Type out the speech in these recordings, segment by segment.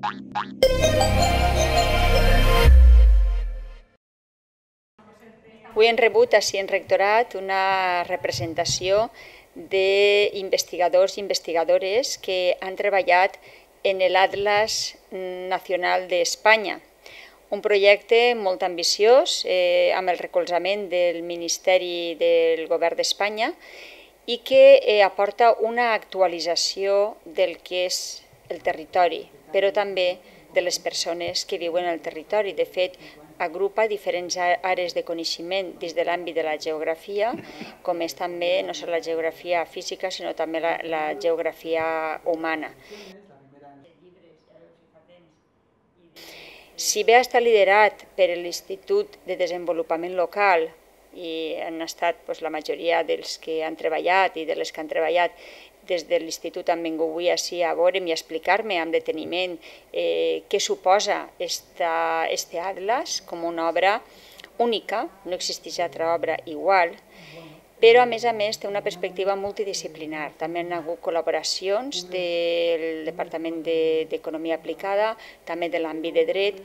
Avui hem rebut ací en Rectorat una representació d'investigadors i investigadores que han treballat en l'Atlas Nacional d'Espanya, un projecte molt ambiciós amb el recolzament del Ministeri del Govern d'Espanya i que aporta una actualització del que és el territori, però també de les persones que viuen al territori. De fet, agrupa diferents àrees de coneixement dins de l'àmbit de la geografia, com és també no sols la geografia física, sinó també la geografia humana. Si bé està liderat per l'Institut de Desenvolupament Local, i han estat la majoria dels que han treballat i de les que han treballat des de l'Institut han vingut avui ací a veure'm i a explicar-me amb deteniment què suposa este atlas com una obra única, no existeix altra obra igual, però a més té una perspectiva multidisciplinar. També han hagut col·laboracions del Departament d'Economia Aplicada, també de l'àmbit de dret.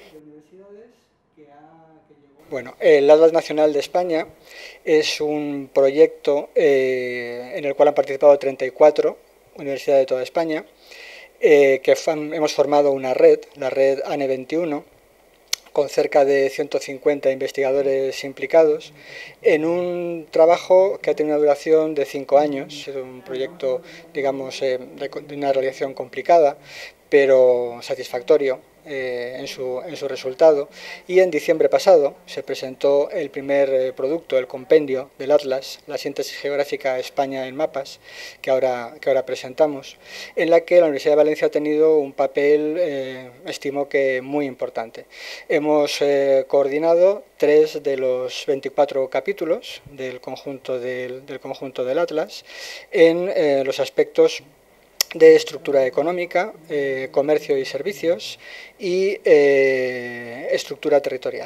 Bueno, el Atlas Nacional de España es un proyecto en el cual han participado 34 universidades de toda España, hemos formado una red, la red ANE 21, con cerca de 150 investigadores implicados, en un trabajo que ha tenido una duración de 5 años, es un proyecto, digamos, de una realización complicada, pero satisfactorio en su resultado, y en diciembre pasado se presentó el primer producto, el compendio del Atlas, la síntesis geográfica España en mapas, que ahora presentamos, en la que la Universidad de Valencia ha tenido un papel, estimo que muy importante. Hemos coordinado 3 de los 24 capítulos del conjunto del Atlas en los aspectos de estructura económica, comercio y servicios y estructura territorial.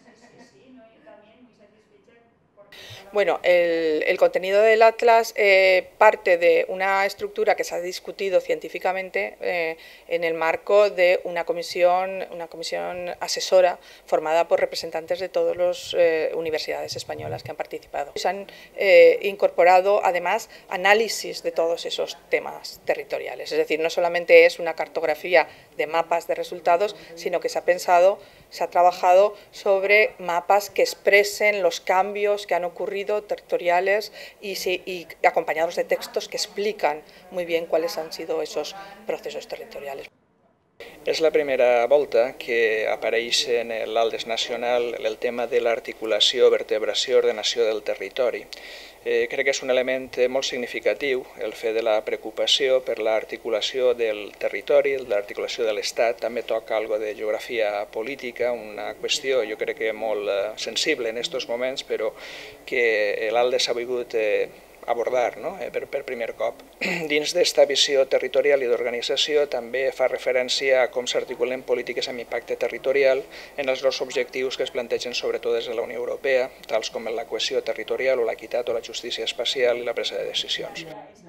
Bueno, el contenido del Atlas parte de una estructura que se ha discutido científicamente en el marco de una comisión asesora formada por representantes de todas las universidades españolas que han participado. Se han incorporado además análisis de todos esos temas territoriales, es decir, no solamente es una cartografía de mapas de resultados, sino que se ha trabajado sobre mapas que expresen los cambios que han ocurrido territoriales y acompañados de textos que explican muy bien cuáles han sido esos procesos territoriales. És la primera volta que apareix en l'Atlas Nacional el tema de l'articulació, vertebració, ordenació del territori. Crec que és un element molt significatiu el fet de la preocupació per l'articulació del territori, l'articulació de l'Estat. També toca algo de geografia política, una qüestió jo crec que molt sensible en aquests moments, però que l'Atlas ha volgut abordar per primer cop. Dins d'esta visió territorial i d'organització també fa referència a com s'articulen polítiques amb impacte territorial en els dos objectius que es plantegen sobretot des de la Unió Europea, tals com la cohesió territorial o l'equitat o la justícia espacial i la presa de decisions.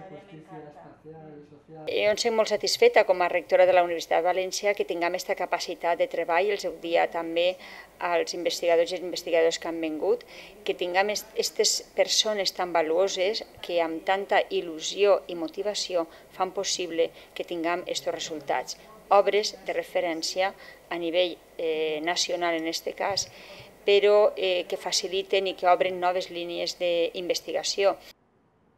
Jo em sent molt satisfeta com a rectora de la Universitat de València que tinguem aquesta capacitat de treball, els heu dit també als investigadors i investigadores que han vingut, que tinguem aquestes persones tan valuoses que amb tanta il·lusió i motivació fan possible que tinguem aquests resultats. Obres de referència a nivell nacional en aquest cas, però que faciliten i que obren noves línies d'investigació.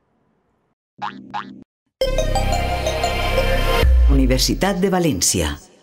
Universitat de València.